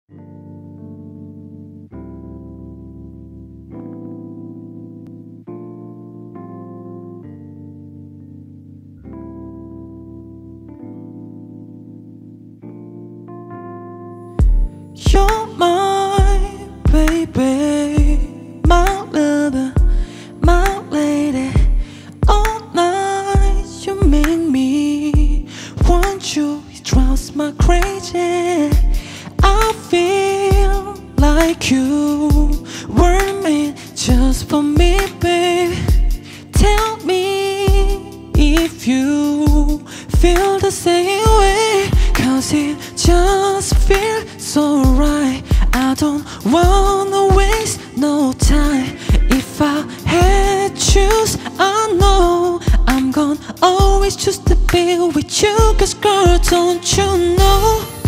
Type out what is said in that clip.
You're my baby, my lover, my lady. All night you make me want you. It drives me crazy. I feel like you were made just for me, baby. Tell me if you feel the same way, 'cause it just feels so right. I don't wanna waste no time. If I had to choose, I know I'm gonna always choose to be with you. 'Cause girl, don't you know